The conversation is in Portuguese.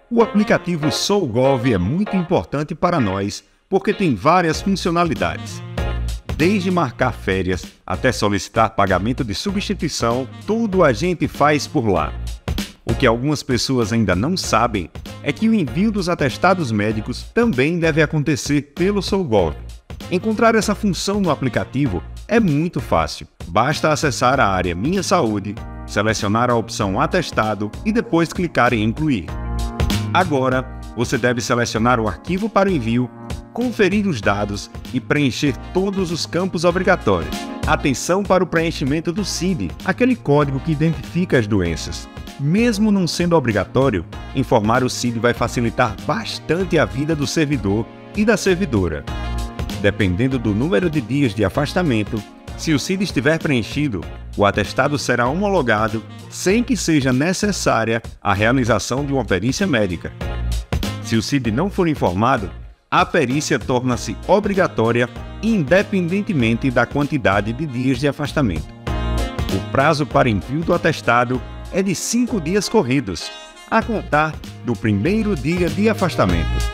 O aplicativo SouGov é muito importante para nós porque tem várias funcionalidades. Desde marcar férias até solicitar pagamento de substituição, tudo a gente faz por lá. O que algumas pessoas ainda não sabem é que o envio dos atestados médicos também deve acontecer pelo SouGov. Encontrar essa função no aplicativo é muito fácil. Basta acessar a área Minha Saúde, selecionar a opção Atestado e depois clicar em Incluir. Agora, você deve selecionar o arquivo para o envio, conferir os dados e preencher todos os campos obrigatórios. Atenção para o preenchimento do CID, aquele código que identifica as doenças. Mesmo não sendo obrigatório, informar o CID vai facilitar bastante a vida do servidor e da servidora. Dependendo do número de dias de afastamento, se o CID estiver preenchido, o atestado será homologado sem que seja necessária a realização de uma perícia médica. Se o CID não for informado, a perícia torna-se obrigatória independentemente da quantidade de dias de afastamento. O prazo para envio do atestado é de 5 dias corridos, a contar do primeiro dia de afastamento.